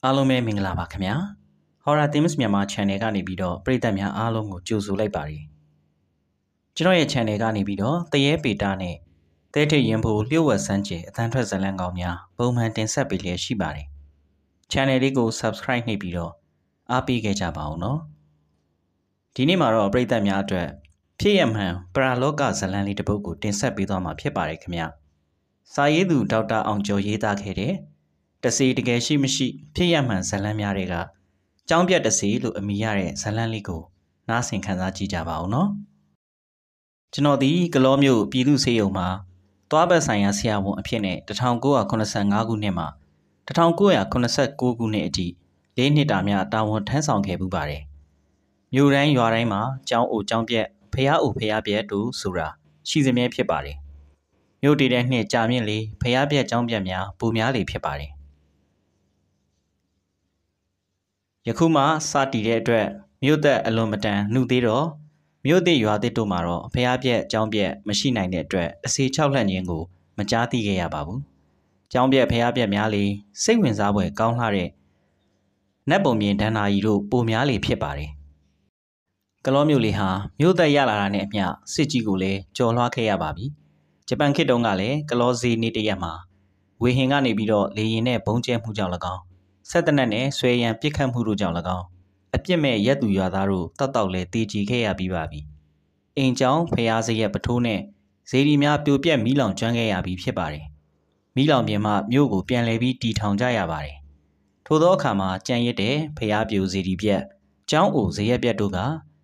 အားလုံးပဲမင်္ဂလာပါခင်ဗျာ Horror Themes မြန်မာ channel ကနေပြီးတော့ပရိသတ်များအားလုံးကိုကြိုဆိုလိုက်ပါတယ်ကျွန်တော်ရဲ့ channel ကနေပြီးတော့တရေပေတာနဲ့တဲထိတ်ရင်ဖို့လျှို့ဝှက်စမ်းကြအသံထွက်ဇာတ်လမ်းကောင်းများပုံမှန်တင်ဆက်ပေးလျက်ရှိပါတယ် channel လေးကို subscribe နှိပ်ပြီးတော့အားပေးခဲ့ကြပါအောင်နော်ဒီနေ့မှာတော့ပရိသတ်များအတွက်ဖြစ်ရမှန်ပရာလောကဇာတ်လမ်းလေးတစ်ပုဒ်ကိုတင်ဆက်ပေးသွားမှာဖြစ်ပါတယ်ခင်ဗျာစာရေးသူဒေါက်တာအောင်ကျော်ရေးသားခဲ့တဲ့တစီတကယ်ရှိမရှိဖြစ်ရမှန်ဇာတ်လမ်းများတွေကကျောင်းပြတ်တစီလို့အမည်ရတဲ့ဇာတ်လမ်းလေးကိုနားဆင်ခံစားကြည့်ကြပါဦးနော်ကျွန်တော်ဒီကလောမျိုးပြည်သူ့ဆေးရုံမှာသွားဘက်ဆိုင်ရာဆရာဝန်အဖြစ်နဲ့1985ခုနှစ်မှာ1989ခုနှစ်အထိ၄နှစ်တာများတာဝန်ထမ်းဆောင်ခဲ့ပူပါတယ်မြို့တိုင်းရွာတိုင်းမှာကျောင်းအိုကျောင်းပြက်ဖះအိုဖះပြက်တို့ဆိုတာရှိစမြဲဖြစ်ပါတယ်မြို့တည်တဲ့နှစ်ကြာမြင့်လေဖះပြက်ကျောင်းပြက်များပူများလေဖြစ်ပါတယ်ယခုမှစတည်တဲ့အတွက်မြို့သက်အလွန်မတန်နှုတ်သေးတော့မြို့သစ်ရွာသစ်တို့မှာတော့ဖះပြက်ကျောင်းပြက်မရှိနိုင်တဲ့အတွက်အစီ6လှန့်ခြင်းကိုမကြားသိခဲ့ရပါဘူးကျောင်းပြက်ဖះပြက်များလေစိတ်ဝင်စားဖွယ်ကောင်းလှတဲ့နတ်ပုံမြင်ဒဏ္ဍာရီတို့ပိုများလေဖြစ်ပါတယ်ကလောမြို့လေးဟာမြို့သက်ရလာတာနဲ့အမျှစစ်ကြီးကိုလည်းကြော်လွှားခဲ့ရပါပြီဂျပန်ခေတ်တုန်းကလည်းကလောဈေးနေ့တရက်မှာဝေဟင်ကနေပြီးတော့လေရင်နဲ့ဘုံကျဲမှုကြောင့်၎င်းဆက်တနက်နဲ့ဆွဲရန်ပြစ်ခတ်မှုတို့ကြောင့်၎င်းအပြစ်မဲ့ရက်သူရွာသားတို့တောက်တောက်လဲတည်ကြည်ခဲ့ရပြီးပါပြီအိမ်ကျောင်းဖျားစရက်ပထိုးနဲ့ဇေဒီများပြိုပြက်မီးလောင်ကျွမ်းခဲ့ရပြီးဖြစ်ပါတယ်မီးလောင်ပြင်မှမြို့ကိုပြန်လဲပြီးတီထောင်ကြရပါတယ်ထို့သောအခါမှာကြံရစ်တဲ့ဖျားပြိုဇေဒီပြက်ကျောင်းအိုဇရက်ပြက်တို့က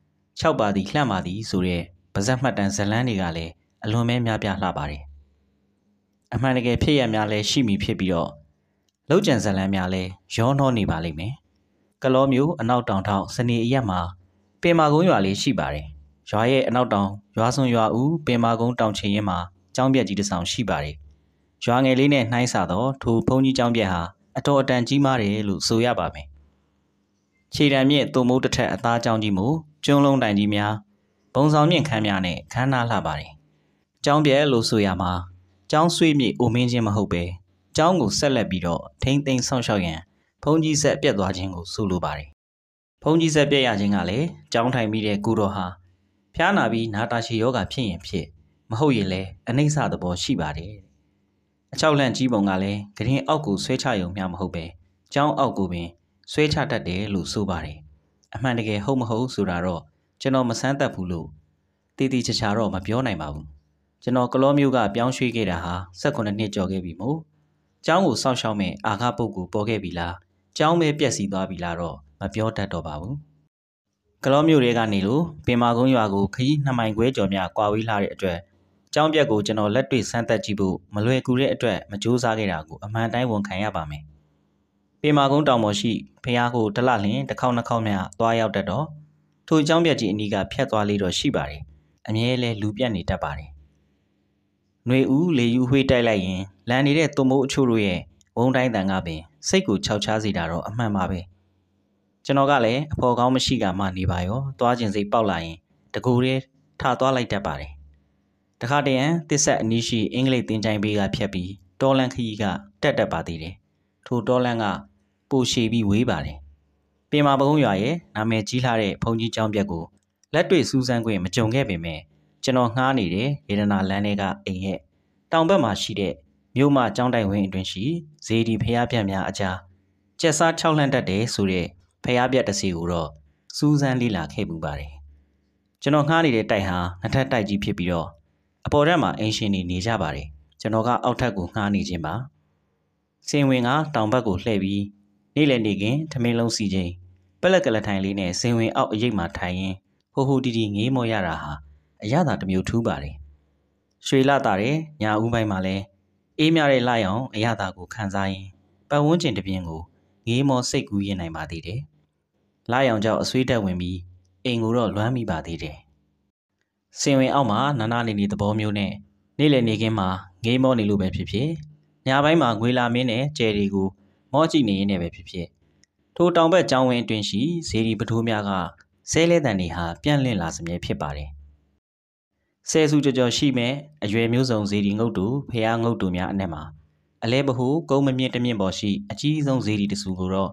6ပါးသည်လှမ်းပါသည်ဆိုတဲ့ပါဇက်မှတ်တမ်းဇလန်းတွေကလည်းအလွန်ပဲများပြားလှပါတယ်အမှန်တကယ်ဖြစ်ရများလဲရှိမိဖြစ်ပြီးတော့လောက်ကျန်ဇလန်းများလဲရောနှောနေပါလိမ့်မယ်ကလောမျိုးအနောက်တောင်ထောင်စနေအရက်မှာပင်မာကုန်းရွာလေးရှိပါတယ်ရွာရဲ့အနောက်တောင်ရွာစွန်ရွာဦးပင်မာကုန်းတောင်ချင်ရင်မှာကျောင်းပြက်ကြီးတစ်ဆောင်ရှိပါတယ်ရွာငယ်လေးနဲ့နှိုင်းဆတော့ထိုဘုန်းကြီးကျောင်းပြက်ဟာအတော်အတန်ကြီးမားတယ်လို့ဆိုရပါမယ်ခြေတံမြင့်တုံမိုးတစ်ထက်အသားကျောင်းကြီးမို့ကျွန်းလုံးတိုင်ကြီးများဘုံဆောင်မြင့်ခန်းများနဲ့ခန်းနာလှပါတယ်ကျောင်းပြက်လို့ဆိုရမှာကျောင်းဆွေးမြေအိုမင်းချင်းမဟုတ်ပဲကျောင်းကိုဆက်လက်ပြီးတော့ထိမ့်သိမ်းဆောင်ရှောက်ရန်ဘုန်းကြီးဆက်ပြတ်သွားခြင်းကိုဆိုလိုပါတယ်ဘုန်းကြီးဆက်ပြတ်ရခြင်းကလည်းကျောင်းထိုင်ပြီးတဲ့ကုတော်ဟာဖျားနာပြီးနာတာရှည်ယောဂဖြစ်ရင်ဖြစ်မဟုတ်ရင်လည်းအနှိမ့်စသဘောရှိပါတယ်အချောက်လန့်ကြီးပုံကလည်းဂရင်အောက်ကိုဆွဲချရုံမျှမဟုတ်ပဲကျောင်းအောက်ကိုပင်ဆွဲချတတ်တယ်လို့ဆိုပါတယ်အမှန်တကယ်ဟုတ်မဟုတ်ဆိုတာတော့ကျွန်တော်မဆန်းတတ်ဘူးလို့တည်တည်ချာချာတော့မပြောနိုင်ပါဘူးကျွန်တော်ကလောမျိုးကပြောင်းရွှေ့ခဲ့တာဟာ18နှစ်ကျော်ခဲ့ပြီမို့ကျောင်းကိုစောင့်ရှောက်မဲ့အာဃပုတ်ကိုပေါ်ခဲ့ပြီလားကျောင်းပဲပြက်စီးသွားပြီလားတော့မပြောတတ်တော့ပါဘူးကလောမျိုးတွေကနေလို့ပင်မာကုန်းရွာကိုခရီး2မိုင်ခွဲကျော်များကွာဝေးလာတဲ့အတွက်ကျောင်းပြက်ကိုကျွန်တော်လက်တွေ့စမ်းသပ်ကြည့်ဖို့မလွယ်ကူတဲ့အတွက်မကြိုးစားခဲ့တာကိုအမှန်တိုင်းဝန်ခံရပါမယ်ပင်မာကုန်းတောင်ပေါ်ရှိဖះကိုတလလျင်တစ်ခေါက်နှစ်ခေါက်များသွားရောက်တတ်တော့ထိုကျောင်းပြက်ကြီးအနီးကဖြတ်သွားလေးတော့ရှိပါတယ်အမြဲလဲလူပြက်နေတတ်ပါတယ်ຫນွေဦးလေယူဝှေးတိုက်လိုက်ရင်လန်နေတဲ့သွမိုးအချို့တို့ရဲ့ဝုန်းတိုင်းတန်ကပင်စိတ်ကိုခြောက်ခြားစေတာတော့အမှန်ပါပဲကျွန်တော်ကလည်းအဖော်ကောင်းမရှိကမှနေပါရောသွားခြင်းစိတ်ပေါက်လာရင်တကူရဲထသွားလိုက်တတ်ပါတယ်တခါတရံတစ်ဆက်အနီးရှိအင်္ဂလိပ်သင်ချိုင်းဘေးကဖြတ်ပြီးတောလန်ခရီးကတက်တက်ပါသေးတယ်ထိုတောလန်ကပိုရှည်ပြီးဝေးပါတယ်ပင်မာပကုံးရွာရဲ့နာမည်ကြီးလှတဲ့ဘုံကြီးကျောင်းပြက်ကိုလက်တွေ့စူးစမ်းခွင့်မကြုံခဲ့ပေမဲ့ကျွန်တော်ငှားနေတဲ့ရေဒနာလမ်းတွေကအိမ်ရဲ့တောင်ဘက်မှာရှိတဲ့မြို့မကျောင်းတိုင်ဝင်းအတွင်းရှိဇေဒီဖျားပြက်များအကြားကျက်စား6လှန့်တက်တယ်ဆိုတဲ့ဖျားပြက်တစ်စီကိုတော့စူးစမ်းလေ့လာခဲ့ပူပါတယ်ကျွန်တော်ငှားနေတဲ့တိုက်ဟာနှစ်ထပ်တိုက်ကြီးဖြစ်ပြီးတော့အပေါ်ထပ်မှာအင်ရှင်နေကြပါတယ်ကျွန်တော်ကအောက်ထပ်ကိုငှားနေခြင်းပါစင်ဝင်ကတောင်ဘက်ကိုလှည့်ပြီးနေ့လည်နေခင်ထမင်းလုံးစီခြင်းပလက်ကလထိုင်လေးနဲ့စင်ဝင်အောက်အရိပ်မှာထိုင်ရင်ဟိုဟိုတီတီငေးမောရတာဟာအရသာတစ်မျိုးထူးပါတယ်ရွှေလာတာတဲ့ညာဦးပိုင်းမှာလဲအေးမြတဲ့လှရောင်အရသာကိုခံစားရင်ပတ်ဝန်းကျင်တစ်ပြင်းကိုငေးမောစိတ်ကူးရင်နိုင်ပါသေးတယ်လှရောင်ကြောင့်အဆွေးတက်ဝင်ပြီးအိမ်ကိုတော့လွမ်းမိပါသေးတယ်စင်ဝင်အောက်မှာနာနာနေသဘောမျိုးနဲ့နေ့လည်နေခင်းမှာငေးမောနေလို့ပဲဖြစ်ဖြစ်ညပိုင်းမှာငွေလာမင်းနဲ့ကျယ်တွေကိုမောကြည့်နေရင်းနဲ့ပဲဖြစ်ဖြစ်ထိုတောင်ဘက်ကျောင်းဝင်းအတွင်းရှိဇေဒီပထိုးများကဆဲလဲတန်တွေဟာပြန့်လင့်လာစမြဲဖြစ်ပါတယ်ဆဲစုကြော်ရှိမဲ့အရွယ်မျိုးစုံဇေဒီငုတ်တူဖះငုတ်တူများအနက်မှာအလဲဘဟုကုန်းမမြင့်တမြင့်ပေါ်ရှိအကြီးဆုံးဇေဒီတစုကိုတော့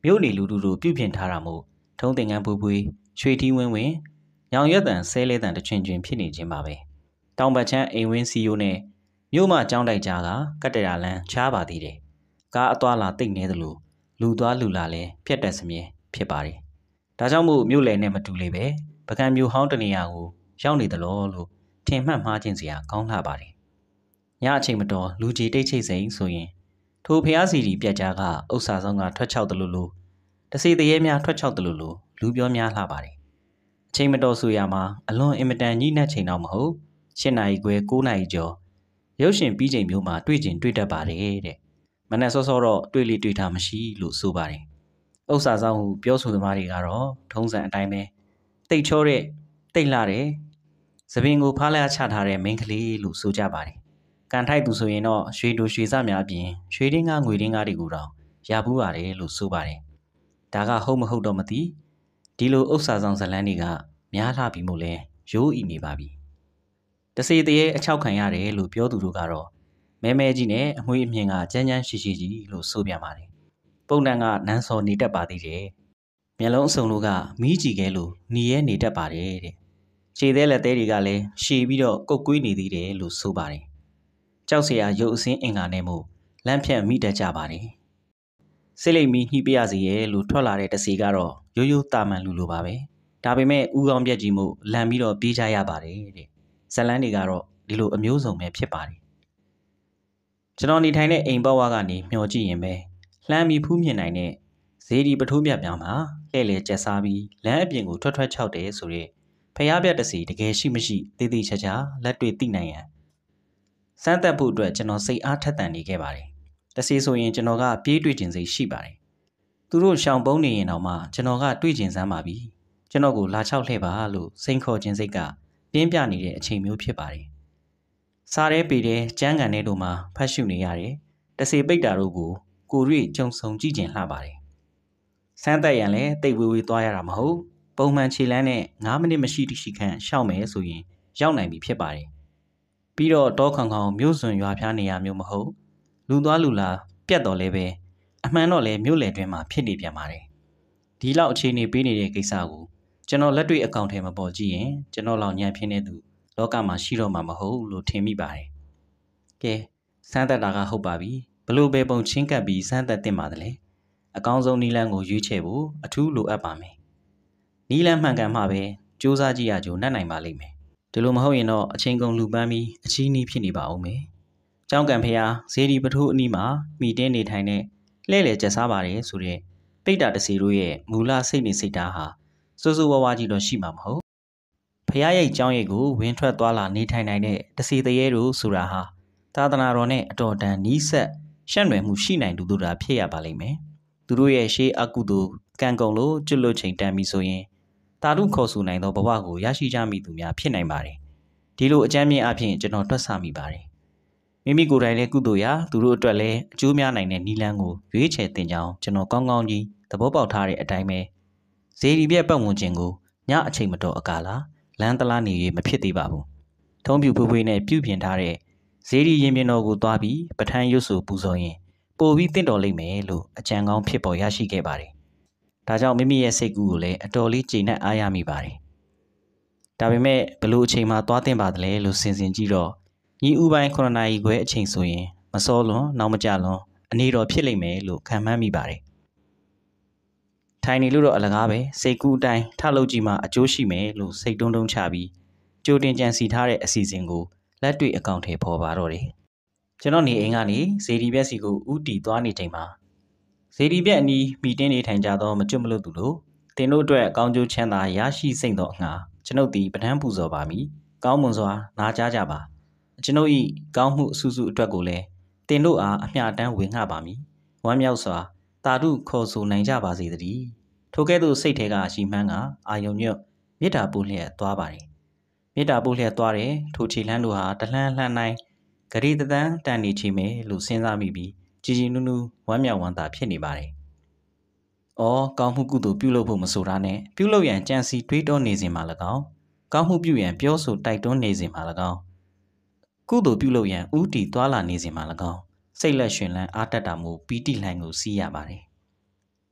မြို့နေလူတို့ပြုပြင်ထားတာမို့ထုံးသင်္ကန်းပွေးရွှေထီးဝင်းဝင်းရောင်ရွက်တန်ဆဲလဲတန်တချွင်ချွင်ဖြစ်နေခြင်းပါပဲတောင်ဘက်ချမ်းအိမ်ဝင်းစီယိုနဲ့မြို့မကျောင်းတိုက်ကြားကကတ္တရာလန်းချားပါသေးတယ်ကားအသွားလာတိတ်နေသလိုလူသွားလူလာလဲဖြတ်တက်စမြဲဖြစ်ပါတယ်ဒါကြောင့်မို့မြို့လယ်နဲ့မတူလေပဲပကံမြို့ဟောင်းတနေရာကိုရောက်နေသလိုလို့ထင်မှတ်မှားခြင်းစရာကောင်းလှပါတယ်ညအချိန်မတော်လူကြီးတိတ်ချိတ်စိန်ဆိုရင်ထိုဖျားစီဒီပြက်ကြားကဥစ္စာဆောင်ကထွက်ချောက်တယ်လို့တစီတရေများထွက်ချောက်တယ်လို့လူပြောများလှပါတယ်အချိန်မတော်ဆိုရမှာအလွန်အင်မတန်ညှိနှက်ချိန်တော့မဟုတ်၈နာရီခွဲ9နာရီကျော်ရုပ်ရှင်ပြီးချိန်မျိုးမှာတွေ့ကျင်တွေ့တတ်ပါတယ်တဲ့မနက်စောစောတော့တွေ့လေတွေ့တာမရှိလို့ဆိုပါတယ်ဥစ္စာဆောင်ဟုပြောဆိုသမားတွေကတော့ထုံးစံအတိုင်းပဲတိတ်ချောတဲ့တိတ်လှတဲ့သပင်ကိုဖားလိုက်ချထားတဲ့မိန်းကလေးလို့ဆိုကြပါတယ်ကန်ထိုက်သူဆိုရင်တော့ရွှေတို့ရွှေစများအပြင်ရွှေတင်းကားငွေတင်းကားတွေကိုတော့ရပူးပါတယ်လို့ဆိုပါတယ်ဒါကဟုတ်မဟုတ်တော့မသိဒီလိုဥစ္စာဆောင်ဇလန်းတွေကများလှပြီမို့လဲရိုးဤနေပါပြီတစေတရေအချောက်ခံရတယ်လို့ပြောသူတို့ကတော့မဲမဲကြီးနဲ့အမွှေးအမြင်ကကြမ်းကြမ်းရှိရှိကြီးလို့ဆိုပြန်ပါတယ်ပုံတန်ကနန်းစော်နေတတ်ပါသေးတယ်မျက်လုံးအစုံတို့ကမီးကြည့်ခဲလို့หนีရဲနေတတ်ပါတယ်တဲ့ခြေသေးလက်သေးတွေကလည်းရှည်ပြီးတော့ကုတ်ကွေးနေသေးတယ်လို့ဆိုပါတယ်ကြောက်စရာရုပ်အစင်းအင်္ဂါနဲ့မို့လန့်ဖြန့်မိတတ်ကြပါတယ်စိတ်လိမ်မီနှီးပြရစီရဲ့လို့ထွက်လာတဲ့တစီကတော့ရိုးရိုးတာမန်လူလိုပါပဲဒါပေမဲ့ဥကောင်းပြက်ကြီးမို့လန့်ပြီးတော့ပြေးကြရပါတယ်တဲ့ဇလန်းတွေကတော့ဒီလိုအမျိုးစုံပဲဖြစ်ပါတယ်ကျွန်တော်နေထိုင်တဲ့အိမ်ဘဝကနေမျှော်ကြည့်ရင်ပဲလှမ်းပြီးဖူးမြင်နိုင်တဲ့ဇေဒီပထိုးမြတ်များမှာလှဲ့လေကျက်စားပြီးလမ်းအပြင်ကိုထွက်ချောက်တယ်ဆိုရဲဖျားပြက်တစီတကယ်ရှိမရှိသေးသေးချာချာလက်တွေ့သိနိုင်ရန်စမ်းသပ်ဖို့အတွက်ကျွန်တော်စိတ်အားထက်သန်နေခဲ့ပါတယ်တစီဆိုရင်ကျွန်တော်ကပြေးတွေ့ခြင်းစိတ်ရှိပါတယ်သူတို့ရှောင်ပုန်းနေရင်တော့မှကျွန်တော်ကတွေ့ခြင်းစမ်းပါပြီကျွန်တော်ကိုလာချောက်လှဲ့ပါလို့စိန်ခေါ်ခြင်းစိတ်ကပြင်းပြနေတဲ့အချိန်မျိုးဖြစ်ပါတယ်စားရဲပေတဲ့ကျန်းကန်တဲ့တို့မှာဖတ်ရှုနေရတယ်တစီပိတ်တာတို့ကိုရွေ့ကြုံဆုံကြည့်ခြင်းလှပါတယ်စမ်းသက်ရန်လည်းတိတ်ဝေးဝေးသွားရတာမဟုတ်ပုံမှန်ခြေလမ်းနဲ့9မိနစ်မရှိတိရှိခန့်ရှောက်မယ်ဆိုရင်ရောက်နိုင်ပြီဖြစ်ပါတယ်ပြီးတော့တောခေါင်ခေါင်မြို့စွန်ရွာဖျားနေရမျိုးမဟုတ်လူသွားလူလာပြတ်တော်လဲပဲအမှန်တော့လဲမြို့လယ်တွင်မှာဖြစ်နေပြန်ပါတယ်ဒီလောက်အခြေအနေပေးနေတဲ့ကိစ္စကိုကျွန်တော်လက်တွေ့အကောင့်ထဲမှာပေါ်ကြည့်ရင်ကျွန်တော်လောက်ညံဖြစ်နေသူလောကမှာရှိတော့မှာမဟုတ်လို့ထင်မိပါတယ်ကဲစမ်းသက်တာကဟုတ်ပါပြီဘလို့ပဲပုံချင်းကပ်ပြီးစမ်းသက်တင်ပါတယ်လေအကောင်းဆုံးနီလန်းကိုရွေးချယ်ဖို့အထူးလိုအပ်ပါမယ်နီလန်းမှန်ကန်မှပဲစူးစမ်းကြည့်ရကြိုနှက်နိုင်ပါလိမ့်မယ်ဒီလိုမဟုတ်ရင်တော့အချိန်ကုန်လူပန်းပြီးအချီးနှီးဖြစ်နေပါဦးမယ်ကျောင်းကံဖျားဇေဒီပထိုးအနီးမှာမိတင်းနေထိုင်တဲ့လှဲ့လေကျက်စားပါတယ်ဆိုတဲ့ပိတ်တာတစီတို့ရဲ့မူလစိတ်နေစိတ်ဓာတ်ဟာစိုးစိုးဝါးဝါးကြီးတော့ရှိမှာမဟုတ်ဖျားရိတ်ကျောင်းရိတ်ကိုဝင်းထွက်သွားလာနေထိုင်နိုင်တဲ့တစီတရေတို့ဆိုတာဟာသာသနာတော်နဲ့အတော်တန်နီးစပ်ရှန့်နွယ်မှုရှိနိုင်သူတို့သာဖြစ်ရပါလိမ့်မယ်သူတို့ရဲ့ရှေးအကုသိုလ်ကံကုန်လို့ကျွတ်လွတ်ချိန်တန်ပြီဆိုရင်တာရုခေါ်ဆိုနိုင်သောဘဝကိုရရှိကြမိသူများဖြစ်နိုင်ပါတယ်ဒီလိုအကြမ်းမြင့်အဖြစ်ကျွန်တော်တွက်ဆမိပါတယ်မိမိကိုယ်တိုင်လည်းကုသိုလ်ရာသူတို့အတွက်လည်းအကျိုးများနိုင်တဲ့နီလန်းကိုရွေးချယ်တင်ကြောင်းကျွန်တော်ကောင်းကောင်းကြီးသဘောပေါက်ထားတဲ့အတိုင်းပဲဇေဒီပြက်ပတ်ဝန်းကျင်ကိုညအချိန်မတော်အကာလာလမ်းတလားနေ၍မဖြစ်သေးပါဘူးထုံးပြူဖွေးဖွေးနဲ့ပြုပြင်ထားတဲ့ဇေဒီရင်ပြင်တော်ကိုသွားပြီးပဋ္ဌာန်းရွတ်ဆိုပူဇော်ရင်ပို့ပြီးတင့်တော်လိမ့်မယ်လို့အကြံကောင်းဖြစ်ပေါ်ရရှိခဲ့ပါတယ်ဒါကြောင့်မိမိရဲ့စိတ်ကူးကိုလည်းအတော်လေးကျေနပ်အားရမိပါတယ်ဒါပေမဲ့ဘလို့အချိန်မှသွားတင်ပါတယ်လို့စဉ်စဉ်ကြည့်တော့ညီဦးပိုင်း9နာရီခွဲအချိန်ဆိုရင်မစောလွန်နောက်မကြလွန်အနေတော်ဖြစ်လိမ့်မယ်လို့ခံမှန်းမိပါတယ်ထိုင်နေလို့တော့အလကားပဲစိတ်ကူးအတိုင်းထလုပ်ကြည့်မှအကျိုးရှိမယ်လို့စိတ်တုံးချပြီးကြိုတင်ကြံစီထားတဲ့အစီအစဉ်ကိုလက်တွေ့အကောင့်ထဲပေါ်ပါတော့တယ်ကျွန်တော်နေအိမ်ကနေဇေဒီပြက်စီကိုဥတီသွားနေချိန်မှာဇေဒီပြက်အနီးမိတင်းနေထိုင်ကြသောမကျွတ်မလို့သူတို့တင်တို့အတွက်ကောင်းကျိုးချမ်းသာရရှိစိမ့်သောအငှာကျွန်ုပ်သည်ပဋ္ဌာန်းပူဇော်ပါမည်ကောင်းမွန်စွာနာကြားကြပါကျွန်ုပ်၏ကောင်းမှုအဆူဆူအတွက်ကိုလည်းတင်တို့အားအမျှတမ်းဝင်ငှပါမည်ဝမ်းမြောက်စွာတာဓုခေါ်ဆိုနိုင်ကြပါစေတည်းထိုကဲ့သို့စိတ်ထဲကရှိမှန်းကအာယုံညွတ်မေတ္တာပို့လျက်သွားပါတယ်မေတ္တာပို့လျက်သွားတယ်ထိုခြေလန်းတို့ဟာတလှမ်းလှမ်းနိုင်ဂရီတသန်းတန်နေချေမယ်လို့စဉ်းစားမိပြီးကြည်ကြည်နူးနူးဝမ်းမြောက်ဝမ်းသာဖြစ်နေပါတယ်။အော်ကောင်းမှုကုသိုလ်ပြုလုပ်ဖို့မဆိုတာနဲ့ပြုလုပ်ရန်ကြံစီတွေးတောနေစဉ်မှာ၎င်းကောင်းမှုပြုရန်ပြောဆိုတိုက်တွန်းနေစဉ်မှာ၎င်းကုသိုလ်ပြုလုပ်ရန်ဥတီသွားလာနေစဉ်မှာ၎င်းစိတ်လက်ရှင်လန်းအားတက်တာမှုပီတိလှိုင်းကိုစီးရပါတယ်။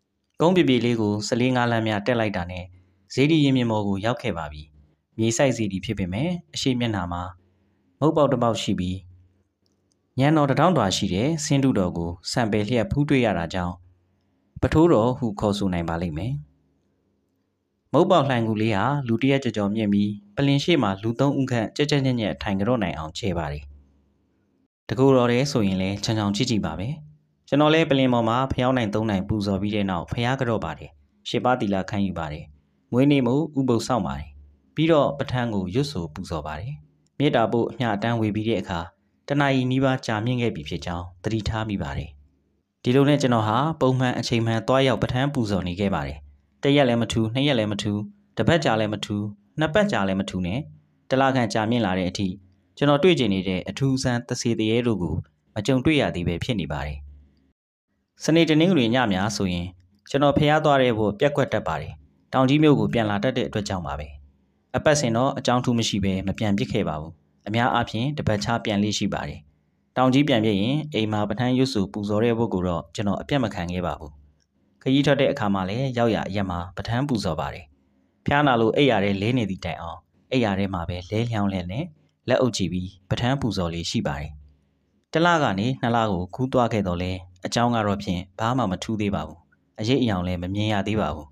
ကုန်းပြပြလေးကို14-5 လမ်းများတက်လိုက်တာနဲ့ဇေဒီရင်မြင်မော်ကိုရောက်ခဲ့ပါပြီမြေဆိုင်ဇေဒီဖြစ်ပေမဲ့အရှိမျက်နှာမှာမုတ်ပေါက်တစ်ပေါက်ရှိပြီးညံတော်တောင်တွာရှိတဲ့ဆင်းတုတော်ကိုစံပယ်လျက်ဖူးတွေ့ရတာကြောင့်ပထိုးတော်ဟုခေါ်ဆိုနိုင်ပါလိမ့်မယ်မုတ်ပေါက်လှိုင်ကူလေးဟာလူတရက်ကြော်မြင့်ပြီးပလင်ရှိမှလူ3ဦးခန့်ကြက်ကြက်ညက်ညက်ထိုင်ကြတော့နိုင်အောင်ချဲပါတယ်တကူတော်တဲ့ဆိုရင်လည်းချောင်ချောင်ကြည့်ကြည့်ပါပဲကျွန်တော်လည်းပလင်ပေါ်မှာဖျောင်းနိုင်3နိုင်ပူဇော်ပြီးတဲ့နောက်ဖျားကြတော့ပါတယ်ရှစ်ပါးတီလာခန်းယူပါတယ်မွေးနေ့မှုဥပုသ်ဆောင်ပါတယ်ပြီးတော့ပထန်းကိုရွတ်ဆိုပူဇော်ပါတယ်မြေတာပို့အမျှအတန်းဝေပြီးတဲ့အခါတနာရီနီးပါးကြာမြင့်ခဲ့ပြီဖြစ်ကြောင်းသတိထားမိပါတယ်ဒီလိုနဲ့ကျွန်တော်ဟာပုံမှန်အချိန်မှန်သွားရောက်ပထန်းပူဇော်နေခဲ့ပါတယ်တစ်ရက်လည်းမထူးနှစ်ရက်လည်းမထူးတစ်ပတ်ကြာလည်းမထူးနှစ်ပတ်ကြာလည်းမထူးနဲ့တလခန့်ကြာမြင့်လာတဲ့အထိကျွန်တော်တွေ့ကျင်နေတဲ့အထူးဆန်းသစေတရေတို့ကိုမကြုံတွေ့ရသေးပဲဖြစ်နေပါတယ်စနေတနင်္ဂနွေညများဆိုရင်ကျွန်တော်ဖျားသွားတဲ့ဘို့ပြက်ကွက်တတ်ပါတယ်တောင်ကြီးမြို့ကိုပြန်လာတတ်တဲ့အတွက်ကြောင့်ပါပဲအပတ်စဉ်တော့အကြောင်းထူးမရှိပဲမပြန်ပြစ်ခဲ့ပါဘူးအများအားဖြင့်တပတ်ချပြန်လေးရှိပါတယ်တောင်ကြီးပြန်ပြစ်ရင်အိမ်မှာပထန်းရွတ်စုပူဇော်တဲ့ဘုတ်ကိုတော့ကျွန်တော်အပြတ်မခံခဲ့ပါဘူးခရီးထွက်တဲ့အခါမှာလည်းရောက်ရအရက်မှာပထန်းပူဇော်ပါတယ်ဖျားနာလို့အိပ်ရတဲ့လဲနေသည့်တိုင်အောင်အိပ်ရတဲ့မှာပဲလဲလျောင်းလဲနဲ့လက်အုပ်ကြည့်ပြီးပထန်းပူဇော်လေးရှိပါတယ်တလကနေ2လကိုကူးသွားခဲ့တော့လဲအကြောင်းကတော့ဖြင့်ဘာမှမထူးသေးပါဘူးအရေးအယောင်လည်းမမြင်ရသေးပါဘူး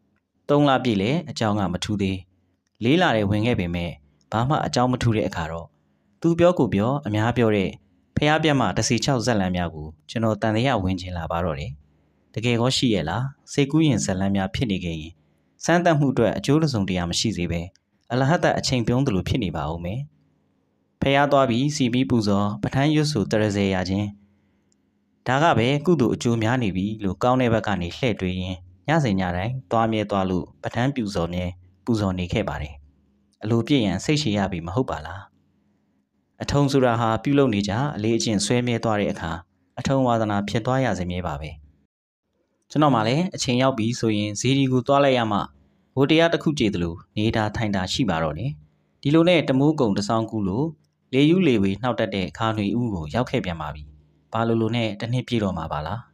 3လပြည့်လဲအကြောင်းကမထူးသေး4လတဲ့ဝင်ခဲ့ပေမဲ့ဘာမှအကြောင်းမထူးတဲ့အခါတော့သူပြောကိုပြောအများပြောတဲ့ဖျားပြတ်မှ16ဇက်လန်းများကိုကျွန်တော်တန်တရားဝင်ချင်လာပါတော့တယ်တကယ်ကောရှိရဲ့လားစိတ်ကူးရင်ဇက်လန်းများဖြစ်နေခဲ့ရင်စမ်းသပ်မှုအတွက်အကျိုးတစုံတရာမရှိစေပဲအလဟတ်အချိန်ပြုံးသလိုဖြစ်နေပါဦးမယ်ဖျားသွားပြီးစီပြီးပူဇော်ပထန်းရွတ်ဆိုတရစေရခြင်းဒါကပဲကုသိုလ်အကျိုးများနေပြီလို့ကောင်းတဲ့ဘက်ကနေလှည့်တွေးရင်းညစဉ်ညတိုင်းသွားမြဲသွားလို့ပထန်းပူဇော်နေခဲ့ပါတယ်အလိုပြည့်ရန်စိတ်ရှည်ရပြီမဟုတ်ပါလားအထုံဆိုတာဟာပြုလုပ်နေကြအလေးအကျင့်ဆွဲမြဲသွားတဲ့အခါအထုံဝါဒနာဖြစ်သွားရစေမြဲပါပဲကျွန်တော်မှလည်းအချိန်ရောက်ပြီဆိုရင်ဇီဒီကိုသွားလိုက်ရမှဘိုးတရားတစ်ခုကြည်သလိုနေတာထိုင်တာရှိပါတော့တယ်ဒီလိုနဲ့တမိုးကုံတဆောင်ကူလို့လေယူးလေဝေနှောက်တက်တဲ့ခါຫນွေဦးကိုရောက်ခဲ့ပြန်ပါပြီဘာလိုနဲ့တစ်နှစ်ပြည့်တော့မှာပါလား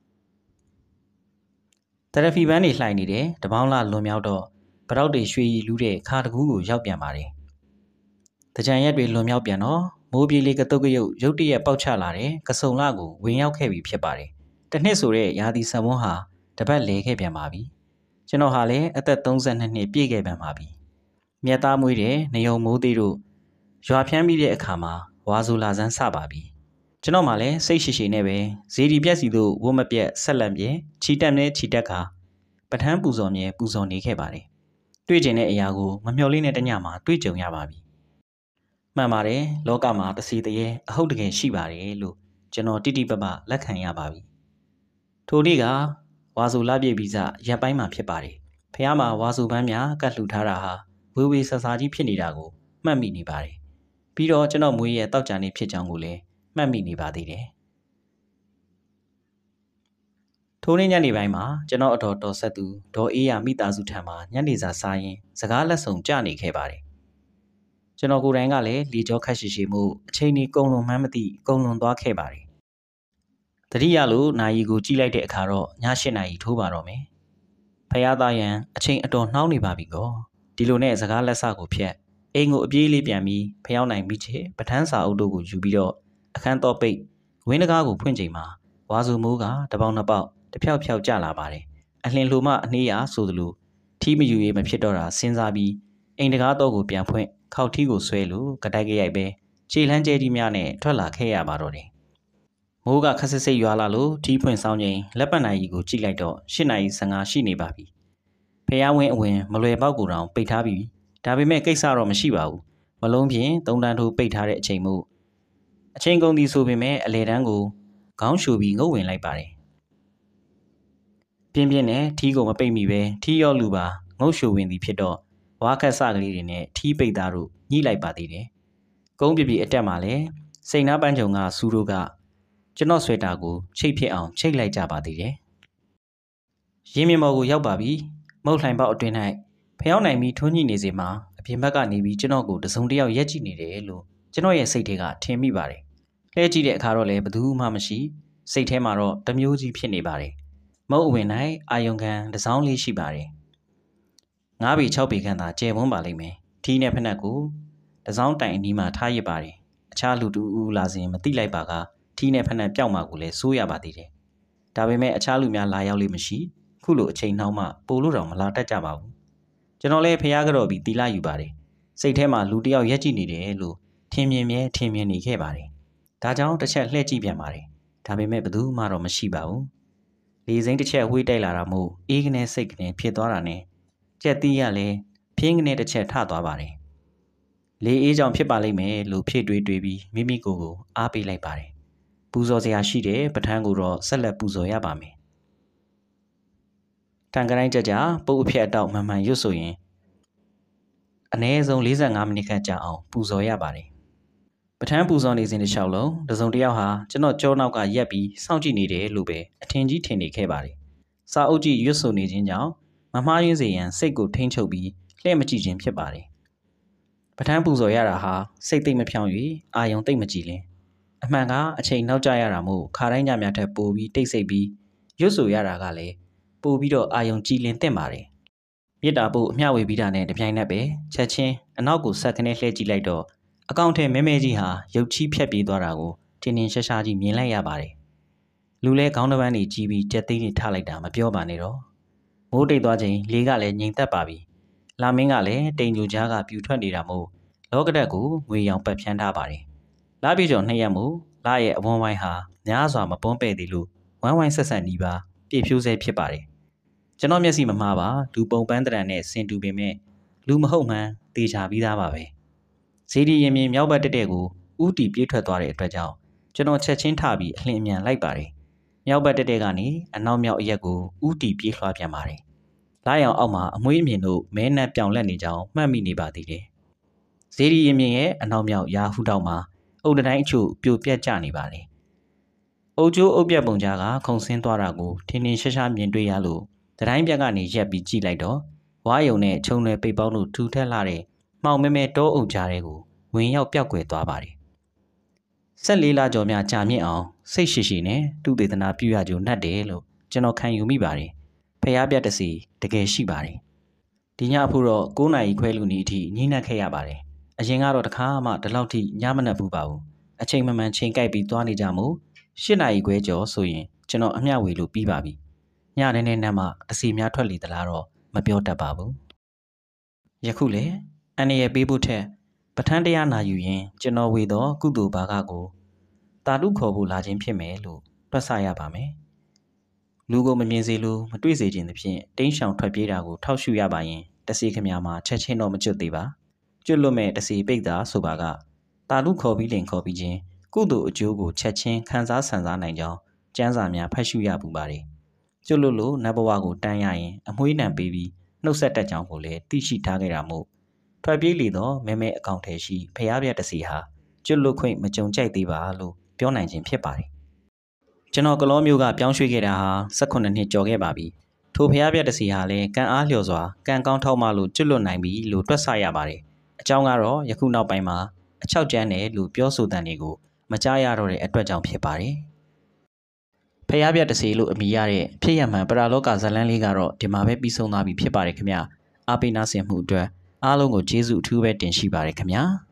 တရဖီပန်းတွေလှိုင်နေတယ်တပေါင်းလာလွန်မြောက်တော့ပတောက်တွေရွှေရီလူးတဲ့ခါတကူးကိုရောက်ပြန်ပါတယ်တကြံရက်တွေလွန်မြောက်ပြန်တော့မိုးပြေးလေးကတုတ်ကရုတ်ရုတ်တရက်ပေါက်ချလာတဲ့ကစုံလကိုဝင်ရောက်ခဲ့ပြီဖြစ်ပါတယ်တစ်နှစ်ဆိုတဲ့ရာသီဆံမွန်းဟာတပတ်လဲခဲ့ပြန်ပါပြီကျွန်တော်ဟာလည်းအသက်32နှစ်ပြည့်ခဲ့ပြန်ပါပြီမြတ်သားမွေးတဲ့နေုံမိုးသေးတို့ရွာဖြန်းပြီးတဲ့အခါမှာဝါဆိုလာစမ်းစပါပြီကျွန်တော်မှလည်းစိတ်ရှိရှိနဲ့ပဲဇေဒီပြက်စီတို့ဝတ်မပြက်ဆက်လက်ပြဲချီတက်နဲ့ချီတက်ကပထန်းပူဇော်မြဲပူဇော်နေခဲ့ပါတယ်တွေ့ကျင်တဲ့အရာကိုမမျှော်လင့်တဲ့တညမှာတွေ့ကြုံရပါပြီမှန်ပါတယ်လောကမှာတစီတရေအဟုတ်တကယ်ရှိပါတယ်လို့ကျွန်တော်တိတိပပလက်ခံရပါပြီထိုနေ့ကဝါဆိုလပြည့်ပြီးစရပ်ပိုင်းမှာဖြစ်ပါတယ်ဖះမှာဝါဆိုပန်းများကတ်လှူထားတာဟာဝေဝေဆဆာကြီးဖြစ်နေတာကိုမှတ်မိနေပါတယ်ပြီးတော့ကျွန်တော်မွေးရဲ့တောက်ကြနေဖြစ်ကြောင်းကိုလည်းမှတ်မိနေပါသေးတယ်ထိုနေ့ညနေပိုင်းမှာကျွန်တော်အတော်တော်ဆက်သူဒေါ်အေးရမိသားစုထံမှာညနေစာစားရင်စကားလက်ဆောင်ကြနေခဲ့ပါတယ်ကျွန်တော်ကိုယ်တိုင်ကလည်းလေကြောခက်ရှိရှိမှုအချိန်ကြီးကုံလွန်မှန်းမသိကုံလွန်သွားခဲ့ပါတယ်တတိယလို့နာယီကိုကြည့်လိုက်တဲ့အခါတော့ည8 နာရီထိုးပါတော့မယ်ဖះသားရန်အချိန်အတော်နှောင်းနေပါပြီကောဒီလိုနဲ့စကားလက်စကိုဖြတ်အိမ်ကိုအပြေးလေးပြန်ပြီးဖျောင်းနိုင်မိချေပထန်းစာအုပ်တို့ကိုယူပြီးတော့အခန်းတော်ပိတ်ဝင်းတကားကိုဖွင့်ချိန်မှာဝါစုမိုးကတပေါက်နှစ်ပေါက်တဖြောက်ဖြောက်ကျလာပါတယ်အလင်းလိုမှအနှေးရဆိုသလိုထီးမယူရေးမဖြစ်တော့တာစဉ်းစားပြီးအိမ်တကားတော့ကိုပြန်ဖွင့်ခောက်ထီးကိုဆွဲလို့ကတိုက်ကြရိုက်ပဲခြေလှမ်းကျဲကြီးများနဲ့ထွက်လာခဲ့ရပါတော့တယ်မိုးကခက်ဆစ်ဆစ်ရွာလာလို့ထီးဖွင့်ဆောင်ချိန်လက်ပတ်နိုင်ကြီးကိုကြည့်လိုက်တော့8:15ရှိနေပါပြီဖះဝင်းအဝင်မလွယ်ပေါက်ကိုတောင်ပိတ်ထားပြီးဒါပေမဲ့ကိစ္စတော့မရှိပါဘူးမလုံးဖြင့်3တန်းထိုးပိတ်ထားတဲ့အချိန်မို့အချိန်ကုန်သည်ဆိုပေမဲ့အလေတန်းကိုခေါင်းရှူပြီးငုတ်ဝင်လိုက်ပါတယ်ပြင်းပြင်းနဲ့ထီးကိုမပိတ်မိပဲထီးရောလူပါငုတ်ရှူဝင်သည်ဖြစ်တော့ဝါခက်စကလေးတွေနဲ့ထီးပိတ်သားတို့ညှိလိုက်ပါသေးတယ်ကုန်းပြပြအတက်မှာလည်းစိန်နာပန်းချုံကစူးတို့ကကျွန်တော်ဆွဲတာကိုချိတ်ဖြစ်အောင်ချိတ်လိုက်ကြပါသေးတယ်ရင်းမြမော်ကိုရောက်ပါပြီမုတ်လှိုင်ပေါက်အတွင်း၌ဖျောင်းနိုင်ပြီးထွန်းညှိနေစေမှာအပြင်ဘက်ကနေပြီးကျွန်တော်ကိုတစုံတယောက်ရက်ကြည့်နေတယ်လို့ကျွန်တော်ရဲ့စိတ်ထဲကထင်မိပါတယ်လှဲကြည့်တဲ့အခါတော့လည်းဘယ်သူမှမရှိစိတ်ထဲမှာတော့တမျိုးကြီးဖြစ်နေပါတယ်မုတ်အဝင်၌အာယုံခံတစ်စောင်းလေးရှိပါတယ်9 ပေ6 ပေခန့်သာကျယ်ဝန်းပါလိမ့်မယ်ထီးနဲ့ဖက်နှက်ကိုတစ်စောင်းတိုင်အနီးမှာထားရစ်ပါတယ်အခြားလူတူဦးလာစဉ်မသိလိုက်ပါကထီးနဲ့ဖက်နှက်ပျောက်မှာကိုလည်းစိုးရပါသေးတယ်ဒါပေမဲ့အခြားလူများလာရောက်လိမ့်မရှိခုလိုအချိန်နှောင်းမှပိုလို့တော့မလာတတ်ကြပါဘူးကျွန်တော်လည်းဖျားကြော်ပြီးတီလာယူပါတယ်စိတ်ထဲမှာလူတစ်ယောက်ရက်ကြည့်နေတယ်လို့ထင်မြင်နေခဲ့ပါတယ်ဒါကြောင့်တစ်ချက်လှည့်ကြည့်ပြန်ပါတယ်ဒါပေမဲ့ဘယ်သူမှတော့မရှိပါဘူးလေစိမ်းတစ်ချက်ဝှေ့တိုက်လာတာမို့အေးကနေစိတ်ကနေဖြစ်သွားတာနဲ့ကြက်သီးရလဲဖြင်းကနေတစ်ချက်ထသွားပါတယ်လေအေးကြောင့်ဖြစ်ပါလိမ့်မယ်လို့ဖြည့်တွေးပြီးမိမိကိုယ်အားပေးလိုက်ပါတယ်ပူဇော်စရာရှိတဲ့ပဋ္ဌာန်းကိုတော့ဆက်လက်ပူဇော်ရပါမယ်တန်ကတိုင်းကြပုတ်အဖြစ်အတောက်မှန်ရွတ်ဆိုရင်အနည်းဆုံး45မိနစ်ခန့်ကြာအောင်ပူဇော်ရပါတယ်ပဋ္ဌာန်းပူဇော်နေစဉ်တစ်လျှောက်လုံးတစုံတစ်ယောက်ဟာကျွန်တော်ကြောနောက်ကရက်ပြီးစောင့်ကြည့်နေတယ်လို့ပဲအထင်ကြီးထင်နေခဲ့ပါတယ်စာအုပ်ကြီးရွတ်ဆိုနေခြင်းကြောင့်မမှားယွင်းစေရန်စိတ်ကိုထိန်းချုပ်ပြီးလှည့်မကြည့်ခြင်းဖြစ်ပါတယ်ပဋ္ဌာန်းပူဇော်ရတာဟာစိတ်သိမ့်မဖြောင်း၍အာယုံသိမ့်မကြည့်လင်းအမှန်ကအချိန်နောက်ကျရတာမို့ခါတိုင်းညများထက်ပိုပြီးတိတ်ဆိတ်ပြီးရွတ်ဆိုရတာကလည်းပိုပြီးတော့အာယုံကြည်လင်သင့်ပါတယ်မြစ်တာပို့အမျှဝေပြီးတာနဲ့တပြိုင်နက်ပဲချက်ချင်းအနောက်ကိုဆက်ခနဲ့လှည့်ကြည့်လိုက်တော့အကောင့်ထဲမဲကြီးဟာရုပ်ချီးဖြတ်ပြေးသွားတာကိုတင်းရှားရှားကြီးမြင်လိုက်ရပါတယ်လူလဲခေါင်းတစ်ပန်းကြီးကြီးပြီးကြက်သိန်းကြီးထားလိုက်တာမပြောပါနဲ့တော့မိုးတိတ်သွားချိန်လေကလည်းငြိမ်သက်ပါပြီလာမင်းကလည်းတိမ်ကြိုကြားကပြူထွက်နေတာမို့လောကဓာတ်ကိုငွေရောင်ပတ်ဖြန်းထားပါတယ်လာပြေကျော်2ရက်မို့လာရဲ့အဝန်းဝိုင်းဟာများစွာမပွန်းပဲ့သေးလို့ဝိုင်းဆက်နီးပါပြည့်ဖြိုးဆဲဖြစ်ပါတယ်ကျွန်တော်မျက်စိမမှားပါလူပုံပန်းတရံနဲ့ဆင်တူပေမဲ့လူမဟုတ်မှန်းသေချာပြီးသားပါပဲဇေဒီရင်မြင်မြောက်ဘက်တက်ကိုဥတီပြေးထွက်သွားတဲ့အတွက်ကြောင့်ကျွန်တော်ချက်ချင်းထပြီးအလင်းအမြန်လိုက်ပါတယ်မြောက်ဘက်တက်ကနေအနောက်မြောက်အရက်ကိုဥတီပြေးလွှားပြန်ပါတယ်လာရောင်အောက်မှာအမွှေးအမြင်တို့မဲနက်ပြောင်လက်နေကြောင်းမှတ်မိနေပါသေးတယ်ဇေဒီရင်မြင်ရဲ့အနောက်မြောက်ရာဟုတောက်မှာအုတ်တိုင်းအချို့ပြိုပြက်ကျနေပါတယ်အုတ်ကျိုးအုတ်ပြက်ပုံကြားကခုန်ဆင်းသွားတာကိုထင်းထင်းရှားရှားမြင်တွေ့ရလို့တိုင်းပြက်ကနေရက်ပြီးကြည့်လိုက်တော့ဝါယုံနဲ့ခြုံလွယ်ပိတ်ပေါင်းတို့ထူထက်လာတဲ့မှောင်မဲတောအုပ်ကြားတွေကိုဝင်ရောက်ပြောက်ကွယ်သွားပါတယ်14လကျော်များကြာမြင့်အောင်စိတ်ရှိနဲ့သူ့ဒေသနာပြုရကြုံနှက်တယ်လို့ကျွန်တော်ခံယူမိပါတယ်ဖျားပြတ်တစီတကယ်ရှိပါတယ်ဒီညအဖို့တော့9နာရီခွဲလူနီအထိညှိနှက်ခဲ့ရပါတယ်အရင်ကတော့တခါမှဒီလောက်ထိညမနှက်ဘူးပါဘူးအချိန်မှန်ချိန်ကိုက်ပြီးသွားနေကြမို့10နာရီခွဲကျော်ဆိုရင်ကျွန်တော်အမျှဝေလို့ပြီးပါပြီညနေနဲ့မှတစီများထွက်လေသလားတော့မပြောတတ်ပါဘူးယခုလေအန်ရဲ့ပေးဖို့ထက်ပဋ္ဌာန်းတရားနာယူရင်ကျွန်တော်ဝေသောကုသိုလ်ဘာကကိုတာတုခေါ်ဖို့လာခြင်းဖြစ်မယ်လို့တွက်ဆရပါမယ်လူကိုမမြင်စေလို့မတွေ့စေခြင်းသဖြင့်တင်းရှောင်ထွက်ပြေးတာကိုထောက်ရှုရပါရင်တစီခမမှာချက်ချင်းတော့မကျွတ်သေးပါကျွတ်လွတ်မဲ့တစီပိတ်တာဆိုပါကတာတုခေါ်ပြီးလင်ခေါ်ပြီးချင်းကုသိုလ်အကျိုးကိုချက်ချင်းခံစားဆန်စားနိုင်ကြောင်းကျမ်းစာများဖတ်ရှုရပူပါတယ်ကျွတ်လို့နတ်ဘဝကိုတန်းရရင်အမွှေးနံပေးပြီးနှုတ်ဆက်တတ်ကြောင်းကိုလည်းသိရှိထားခဲ့တာမို့ထွက်ပြေးလေတော့မဲအကောင့်ထဲရှိဖျားပြက်တစီဟာကျွတ်လွတ်ခွင့်မကြုံကြိုက်သေးပါလို့ပြောနိုင်ခြင်းဖြစ်ပါတယ်ကျွန်တော်ကလောမျိုးကပြောင်းရွှေ့ခဲ့တာဟာ18နှစ်ကျော်ခဲ့ပါပြီထိုဖျားပြက်တစီဟာလည်းကံအားလျော်စွာကံကောင်းထောက်မှလို့ကျွတ်လွတ်နိုင်ပြီလို့တွက်ဆရပါတယ်အကြောင်းကတော့ယခုနောက်ပိုင်းမှာအချောက်ကျန်းတယ်လို့ပြောဆိုတဲ့တွေကိုမကြားရတော့တဲ့အတွက်ကြောင့်ဖြစ်ပါတယ်ဖျားပြက်တစီလို့အမည်ရတဲ့ဖြစ်ရမှန်ပရာလောကဇလန်းလေးကတော့ဒီမှာပဲပြီးဆုံးသွားပြီဖြစ်ပါတယ်ခင်ဗျအားပေးနာဆင်မှုအတွက်အားလုံးကိုကျေးဇူးအထူးပဲတင်ရှိပါတယ်ခင်ဗျာ